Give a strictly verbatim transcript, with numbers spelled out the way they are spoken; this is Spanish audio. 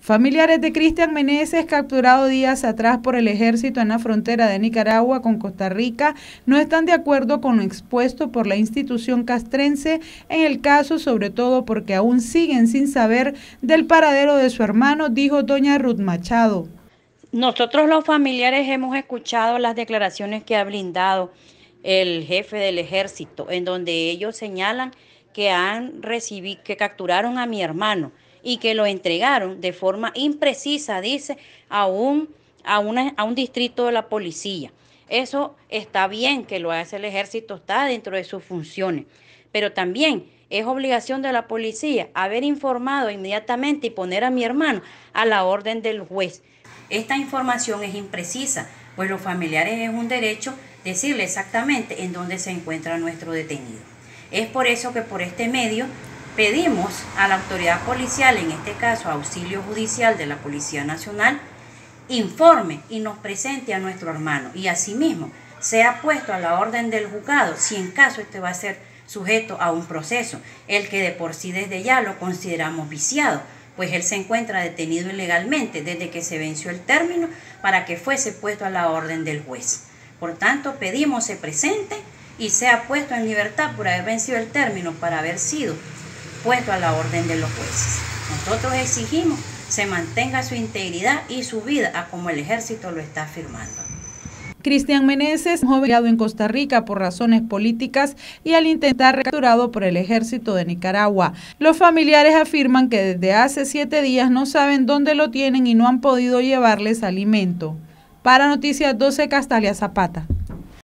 Familiares de Cristian Meneses, capturado días atrás por el ejército en la frontera de Nicaragua con Costa Rica, no están de acuerdo con lo expuesto por la institución castrense en el caso, sobre todo porque aún siguen sin saber del paradero de su hermano, dijo doña Ruth Machado. Nosotros los familiares hemos escuchado las declaraciones que ha brindado el jefe del ejército, en donde ellos señalan que han recibido, que capturaron a mi hermano y que lo entregaron de forma imprecisa, dice, a un, a, una, a un distrito de la policía. Eso está bien que lo hace el ejército, está dentro de sus funciones, pero también es obligación de la policía haber informado inmediatamente y poner a mi hermano a la orden del juez. Esta información es imprecisa, pues los familiares es un derecho decirle exactamente en dónde se encuentra nuestro detenido. Es por eso que por este medio pedimos a la autoridad policial, en este caso Auxilio Judicial de la Policía Nacional, informe y nos presente a nuestro hermano y asimismo sea puesto a la orden del juzgado si en caso este va a ser sujeto a un proceso, el que de por sí desde ya lo consideramos viciado, pues él se encuentra detenido ilegalmente desde que se venció el término para que fuese puesto a la orden del juez. Por tanto, pedimos se presente y sea puesto en libertad por haber vencido el término para haber sido puesto a la orden de los jueces. Nosotros exigimos se mantenga su integridad y su vida a como el ejército lo está afirmando. Cristian Meneses, joven en Costa Rica por razones políticas y al intentar capturado por el ejército de Nicaragua. Los familiares afirman que desde hace siete días no saben dónde lo tienen y no han podido llevarles alimento. Para Noticias doce, Castalia Zapata.